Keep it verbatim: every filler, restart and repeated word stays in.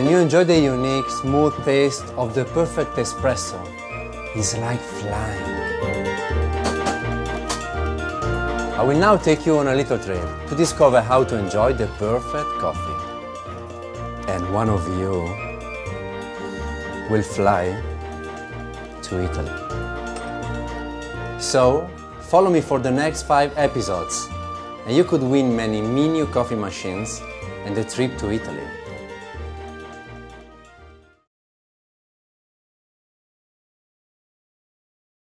you enjoy the unique, smooth taste of the perfect espresso, it's like flying. I will now take you on a little trip to discover how to enjoy the perfect coffee. And one of you will fly to Italy. So, follow me for the next five episodes, and you could win many mini coffee machines and a trip to Italy.